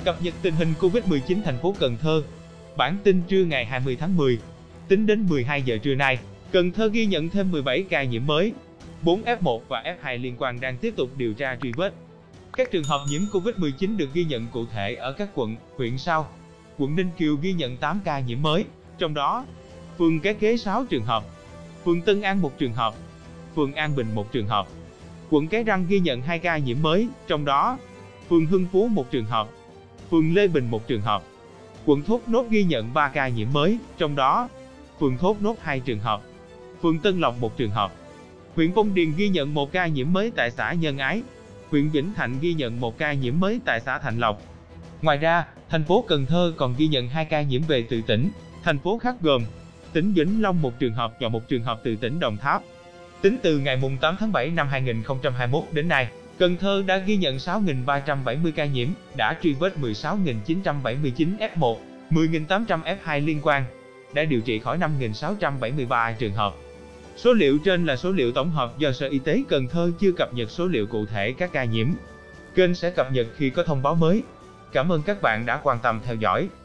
Cập nhật tình hình Covid-19 thành phố Cần Thơ. Bản tin trưa ngày 20 tháng 10. Tính đến 12 giờ trưa nay, Cần Thơ ghi nhận thêm 17 ca nhiễm mới. 4 F1 và F2 liên quan đang tiếp tục điều tra truy vết. Các trường hợp nhiễm Covid-19 được ghi nhận cụ thể ở các quận, huyện sau. Quận Ninh Kiều ghi nhận 8 ca nhiễm mới, trong đó phường Cái Khế 6 trường hợp, phường Tân An 1 trường hợp, phường An Bình 1 trường hợp. Quận Cái Răng ghi nhận 2 ca nhiễm mới, trong đó phường Hưng Phú 1 trường hợp, phường Lê Bình 1 trường hợp. Quận Thốt Nốt ghi nhận 3 ca nhiễm mới, trong đó phường Thốt Nốt 2 trường hợp, phường Tân Lộc 1 trường hợp. Huyện Phong Điền ghi nhận 1 ca nhiễm mới tại xã Nhân Ái. Huyện Vĩnh Thạnh ghi nhận 1 ca nhiễm mới tại xã Thạnh Lộc. Ngoài ra, thành phố Cần Thơ còn ghi nhận 2 ca nhiễm về từ tỉnh, thành phố khác gồm tỉnh Vĩnh Long 1 trường hợp và 1 trường hợp từ tỉnh Đồng Tháp. Tính từ ngày 8 tháng 7 năm 2021 đến nay, Cần Thơ đã ghi nhận 6.370 ca nhiễm, đã truy vết 16.979 F1, 10.800 F2 liên quan, đã điều trị khỏi 5.673 trường hợp. Số liệu trên là số liệu tổng hợp do Sở Y tế Cần Thơ chưa cập nhật số liệu cụ thể các ca nhiễm. Kênh sẽ cập nhật khi có thông báo mới. Cảm ơn các bạn đã quan tâm theo dõi.